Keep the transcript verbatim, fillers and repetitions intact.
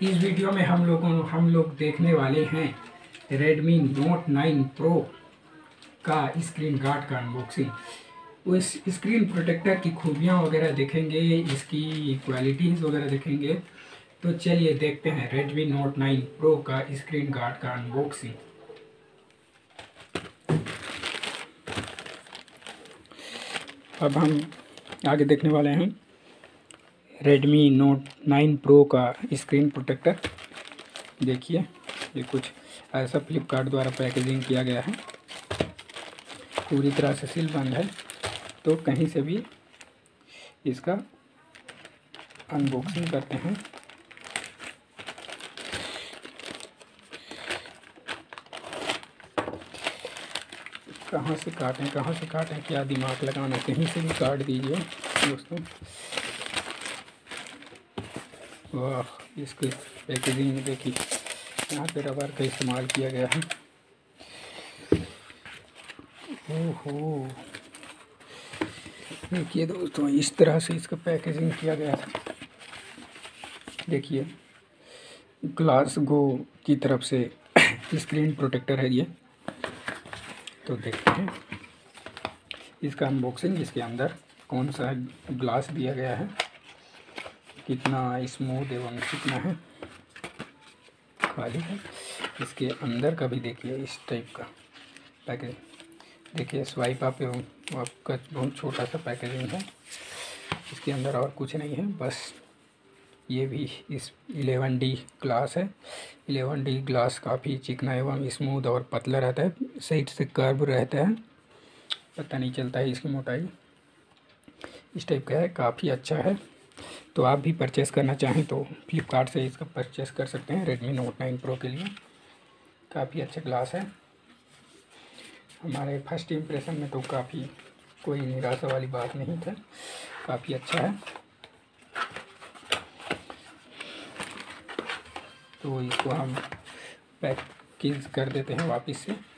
इस वीडियो में हम लोगों हम लोग देखने वाले हैं Redmi Note नाइन Pro का स्क्रीन गार्ड का अनबॉक्सिंग। उस स्क्रीन प्रोटेक्टर की खूबियाँ वगैरह देखेंगे, इसकी क्वालिटीज़ वगैरह देखेंगे। तो चलिए देखते हैं Redmi Note नाइन Pro का स्क्रीन गार्ड का अनबॉक्सिंग। अब हम आगे देखने वाले हैं Redmi Note नाइन Pro का स्क्रीन प्रोटेक्टर। देखिए ये कुछ ऐसा फ्लिपकार्ट द्वारा पैकेजिंग किया गया है, पूरी तरह से सील बंद है, तो कहीं से भी इसका अनबॉक्सिंग करते हैं। कहाँ से काटें कहाँ से काटें क्या दिमाग लगाना, कहीं से भी काट दीजिए दोस्तों। वाह, इसकी पैकेजिंग में देखिए यहाँ पे रबर का इस्तेमाल किया गया है। ओहो, देखिए दोस्तों, इस तरह से इसका पैकेजिंग किया गया है। देखिए ग्लास गो की तरफ से स्क्रीन प्रोटेक्टर है ये। तो देखते हैं इसका अनबॉक्सिंग। इसके अंदर कौन सा ग्लास दिया गया है, कितना स्मूथ एवं कितना है, खाली है। इसके अंदर का भी देखिए इस टाइप का पैकेज। देखिए स्वाइप आप एवं आपका बहुत छोटा सा पैकेजिंग है। इसके अंदर और कुछ नहीं है, बस ये भी इस इलेवन डी ग्लास है। इलेवन डी ग्लास काफ़ी चिकना एवं स्मूथ और पतला रहता है, साइड से कर्व रहता है, पता नहीं चलता है इसकी मोटाई। इस टाइप का है, काफ़ी अच्छा है। तो आप भी परचेस करना चाहें तो फ्लिपकार्ट से इसका परचेस कर सकते हैं Redmi Note नाइन Pro के लिए। काफ़ी अच्छा ग्लास है। हमारे फर्स्ट इम्प्रेशन में तो काफ़ी कोई निराशा वाली बात नहीं था, काफ़ी अच्छा है। तो इसको हम पैकेज कर देते हैं वापस से।